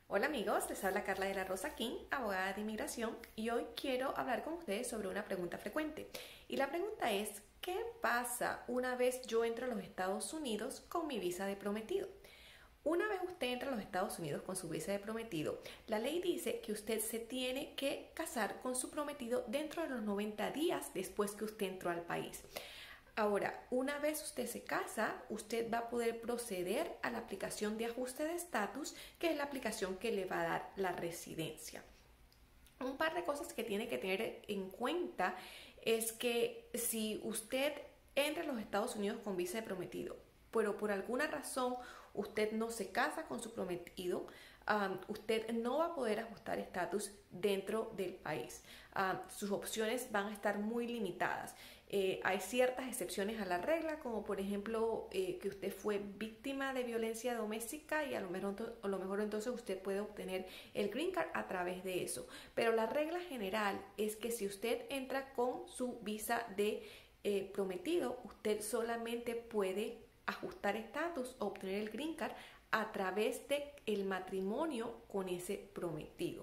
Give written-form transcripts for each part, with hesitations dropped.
Hola amigos, les habla Carla de la Rosa King, abogada de inmigración, y hoy quiero hablar con ustedes sobre una pregunta frecuente. Y la pregunta es, ¿qué pasa una vez yo entro a los Estados Unidos con mi visa de prometido? Una vez usted entra a los Estados Unidos con su visa de prometido, la ley dice que usted se tiene que casar con su prometido dentro de los 90 días después que usted entró al país. Ahora, una vez usted se casa, usted va a poder proceder a la aplicación de ajuste de estatus, que es la aplicación que le va a dar la residencia. Un par de cosas que tiene que tener en cuenta es que si usted entra a los Estados Unidos con visa de prometido, pero por alguna razón usted no se casa con su prometido, usted no va a poder ajustar estatus dentro del país. Sus opciones van a estar muy limitadas. Hay ciertas excepciones a la regla, como por ejemplo que usted fue víctima de violencia doméstica y a lo mejor entonces usted puede obtener el Green Card a través de eso. Pero la regla general es que si usted entra con su visa de prometido, usted solamente puede ajustar estatus o obtener el Green Card a través del matrimonio con ese prometido.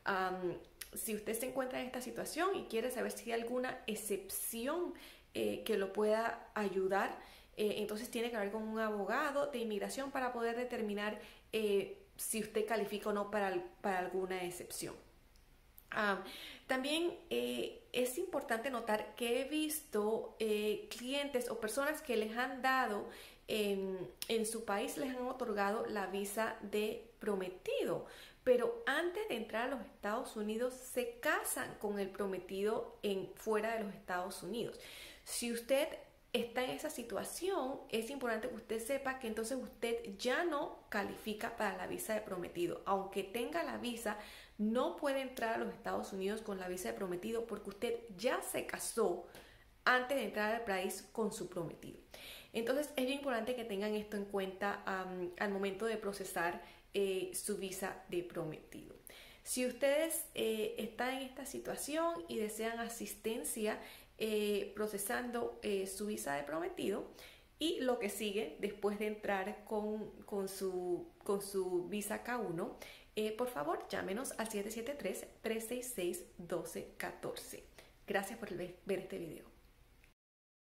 Si usted se encuentra en esta situación y quiere saber si hay alguna excepción que lo pueda ayudar, entonces tiene que hablar con un abogado de inmigración para poder determinar si usted califica o no para alguna excepción. También es importante notar que he visto clientes o personas que les han dado en su país, les han otorgado la visa de prometido, pero antes de entrar a los Estados Unidos se casan con el prometido fuera de los Estados Unidos. Si usted está en esa situación, es importante que usted sepa que entonces usted ya no califica para la visa de prometido. Aunque tenga la visa, no puede entrar a los Estados Unidos con la visa de prometido porque usted ya se casó antes de entrar al país con su prometido. Entonces es bien importante que tengan esto en cuenta al momento de procesar su visa de prometido. Si ustedes están en esta situación y desean asistencia procesando su visa de prometido y lo que sigue después de entrar con su visa K1, por favor llámenos al 773-366-1214. Gracias por ver este video.